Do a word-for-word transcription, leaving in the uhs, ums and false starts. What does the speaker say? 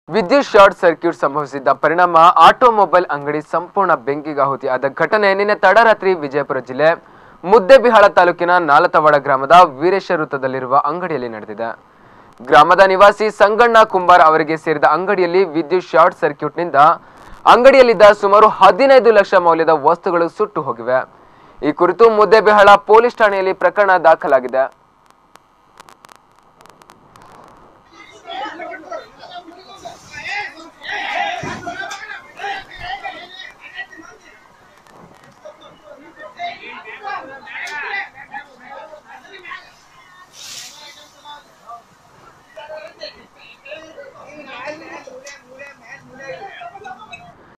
ವಿದ್ಯುತ್ short circuit ಸಂಭವಿಸಿದ್ದ ಪರಿಣಾಮ automobile ಅಂಗಡಿ ಸಂಪೂರ್ಣ ಬೆಂಕಿಗಾಹುತಿಯಾದ ಘಟನೆ ನಿನ್ನೆ ತಡರಾತ್ರಿ ವಿಜಯಪುರ ಜಿಲ್ಲೆ ಮುದ್ದೇಬಿಹಾಳ ತಾಲೂಕಿನ ನಾಲತವಾಡ ಗ್ರಾಮದ ವೀರೇಶ ವೃತ್ತದಲ್ಲಿರುವ ಅಂಗಡಿಯಲ್ಲಿ ನಡೆದಿದೆ. ಗ್ರಾಮದ ನಿವಾಸಿ ಸಂಗಣ್ಣ ಕುಂಬಾರ್ ಅವರಿಗೆ ಸೇರಿದ ಅಂಗಡಿಯಲ್ಲಿ ವಿದ್ಯುತ್ ಶಾರ್ಟ್ ಸರ್ಕ್ಯೂಟ್ನಿಂದ ಅಂಗಡಿಯಲ್ಲಿದ್ದ ಸುಮಾರು ಹದಿನೈದು ಲಕ್ಷ ಮೌಲ್ಯದ ವಸ್ತುಗಳು ಸುಟ್ಟು ಹೋಗಿವೆ. ಈ ಕುರಿತು ಮುದ್ದೇಬಿಹಾಳ ಪೊಲೀಸ್ ಠಾಣೆಯಲ್ಲಿ ಪ್ರಕರಣ ದಾಖಲಾಗಿದೆ.